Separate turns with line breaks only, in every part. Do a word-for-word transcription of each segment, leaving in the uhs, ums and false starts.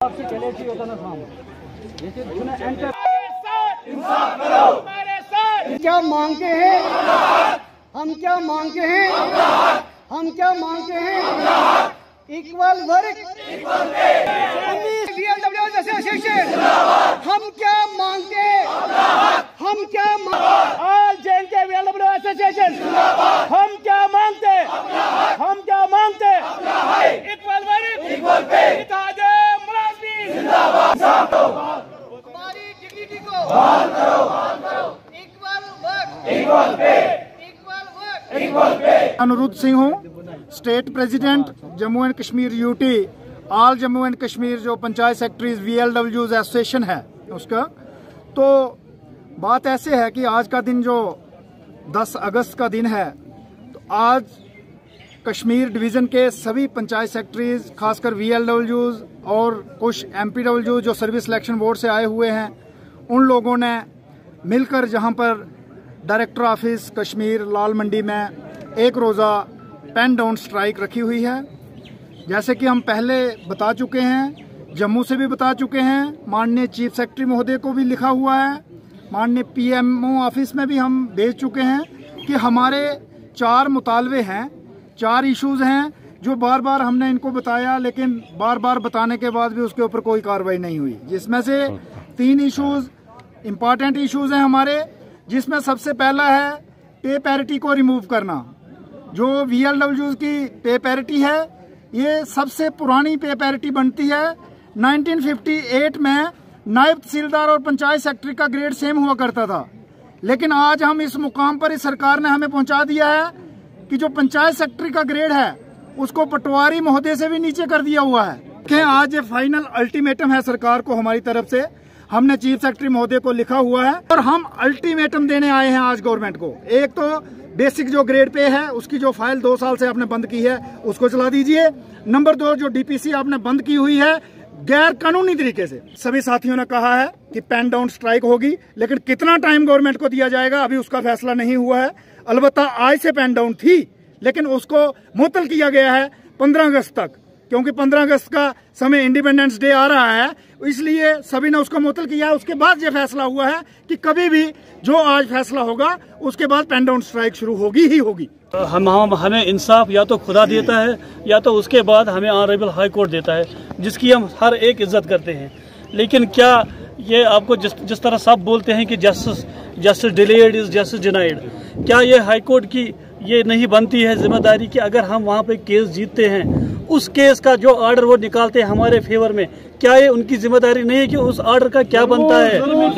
क्या मांगते हैं हम क्या मांगते हैं हम क्या मांगते हैं इक्वल वर्क एसोसिएशन। हम क्या मांगते हम क्या all J and K association. हम क्या मांगते हम क्या मांगते इक्वल वर्क इक्वल पे। हमारी डिग्निटी को बहाल करो equal work equal pay equal work equal pay.
Anuruddh Singh हूँ, state president Jammu and Kashmir UT all Jammu and Kashmir जो panchayat secretaries V L W association है उसका। तो बात ऐसे है कि आज का दिन जो दस अगस्त का दिन है, तो आज कश्मीर डिवीज़न के सभी पंचायत सेक्रेटरीज खासकर वी एल डब्ल्यूज और कुछ एम पी डब्ल्यू जो सर्विस सिलेक्शन बोर्ड से आए हुए हैं, उन लोगों ने मिलकर जहां पर डायरेक्टर ऑफिस कश्मीर लाल मंडी में एक रोज़ा पेन डाउन स्ट्राइक रखी हुई है। जैसे कि हम पहले बता चुके हैं, जम्मू से भी बता चुके हैं, माननीय चीफ सेक्रेटरी महोदय को भी लिखा हुआ है, माननीय पी एम ओ ऑफिस में भी हम भेज चुके हैं कि हमारे चार मुतालबे हैं, चार इश्यूज़ हैं जो बार बार हमने इनको बताया, लेकिन बार बार बताने के बाद भी उसके ऊपर कोई कार्रवाई नहीं हुई। जिसमें से तीन इश्यूज़ इम्पॉर्टेंट इश्यूज़ हैं हमारे, जिसमें सबसे पहला है पे पैरिटी को रिमूव करना। जो वी एल डब्ल्यूज की पे पैरिटी है, ये सबसे पुरानी पे पैरिटी बनती है। नाइनटीन फिफ्टी एट में नायब तहसीलदार और पंचायत सेक्रेटरी का ग्रेड सेम हुआ करता था, लेकिन आज हम इस मुकाम पर इस सरकार ने हमें पहुंचा दिया है कि जो पंचायत सेक्रेटरी का ग्रेड है उसको पटवारी महोदय से भी नीचे कर दिया हुआ है। कि आज ये फाइनल अल्टीमेटम है सरकार को हमारी तरफ से, हमने चीफ सेक्रेटरी महोदय को लिखा हुआ है और हम अल्टीमेटम देने आए हैं आज गवर्नमेंट को। एक तो बेसिक जो ग्रेड पे है उसकी जो फाइल दो साल से आपने बंद की है उसको चला दीजिए। नंबर दो, जो डी पी सी आपने बंद की हुई है गैर कानूनी तरीके से। सभी साथियों ने कहा है कि पेन डाउन स्ट्राइक होगी, लेकिन कितना टाइम गवर्नमेंट को दिया जाएगा अभी उसका फैसला नहीं हुआ है। अलबत्ता आज से पेन डाउन थी, लेकिन उसको मुअत्तल किया गया है पंद्रह अगस्त तक, क्योंकि पंद्रह अगस्त का समय इंडिपेंडेंस डे आ रहा है, इसलिए सभी ने उसको मुअत्तल किया है। उसके बाद ये फैसला हुआ है कि कभी भी जो आज फैसला होगा उसके बाद पेन डाउन स्ट्राइक शुरू होगी ही होगी।
हम हम हमें इंसाफ या तो खुदा देता है या तो उसके बाद हमें ऑनरेबल हाई कोर्ट देता है, जिसकी हम हर एक इज्जत करते हैं। लेकिन क्या ये आपको जिस जिस तरह सब बोलते हैं कि justice justice delayed is justice denied, क्या ये हाई कोर्ट की ये नहीं बनती है जिम्मेदारी कि अगर हम वहाँ पे केस जीतते हैं, उस केस का जो ऑर्डर वो निकालते हैं हमारे फेवर में, क्या ये उनकी जिम्मेदारी नहीं है कि उस ऑर्डर का क्या बनता है?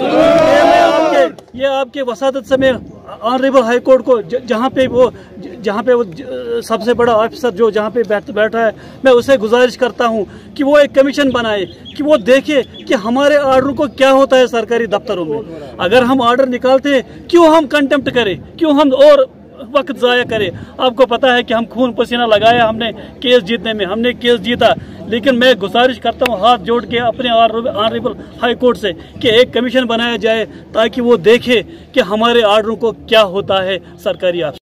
ये मैं आपके ये आपके वसादत से मैं ऑनरेबल हाई कोर्ट को जहाँ पे वो जहाँ पे वो सबसे बड़ा ऑफिसर जो जहाँ पे बैठ बैठा है, मैं उसे गुजारिश करता हूँ कि वो एक कमीशन बनाए कि वो देखे कि हमारे ऑर्डर को क्या होता है सरकारी दफ्तरों में। अगर हम ऑर्डर निकालते हैं, क्यों हम कंटेम्प्ट करें, क्यों हम और वक्त जाया करें? आपको पता है कि हम खून पसीना लगाया हमने केस जीतने में, हमने केस जीता, लेकिन मैं गुजारिश करता हूं हाथ जोड़ के अपने ऑनरेबल हाई कोर्ट से कि एक कमीशन बनाया जाए ताकि वो देखे कि हमारे ऑर्डरों को क्या होता है सरकारी ऑफिस।